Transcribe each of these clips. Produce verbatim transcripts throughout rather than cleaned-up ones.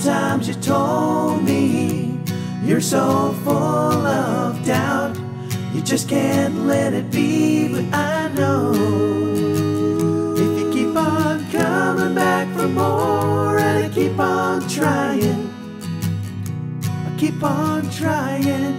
times you told me you're so full of doubt, you just can't let it be. But I know if you keep on coming back for more, and I keep on trying, I keep on trying.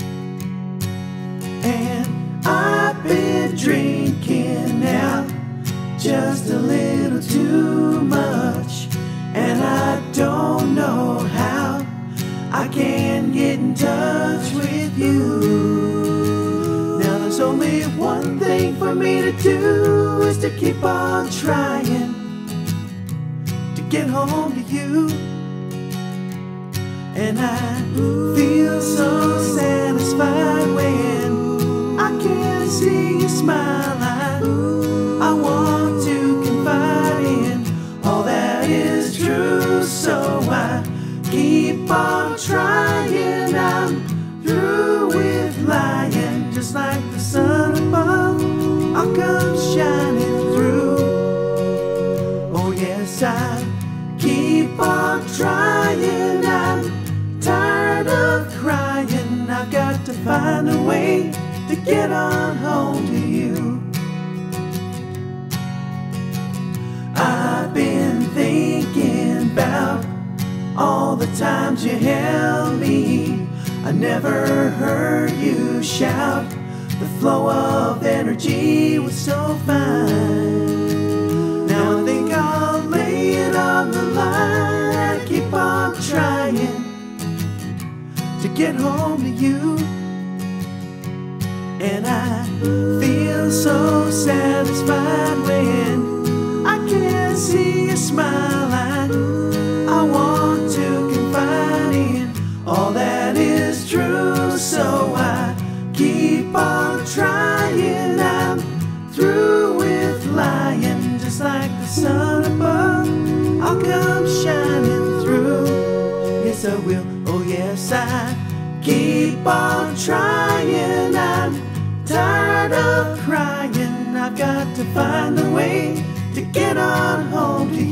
And I've been drinking now just a little too much, and I don't know how I can get in touch with you. Now there's only one thing for me to do, is to keep on trying to get home to you. And I feel so satisfied when I can see you smile. I, I want to confide in all that is true, so I keep on trying. I'm through with lying, just like the sun above, I'll come shining through. Oh yes, I keep on trying. I'm tired of crying. I've got to find a way to get on home to you. I've been thinking about all the times you held me. I never heard you shout. The flow of energy was so fine. Now I think I'll lay it on the line. I keep on trying to get home to you. And I feel so satisfied when I can see you smile. I, I want to confide in all that is true, so I keep on trying. I'm through with lying, just like the sun above, I'll come shining through. Yes I will, oh yes I keep on trying. I'm tired of crying. I've got to find a way to get on home to you.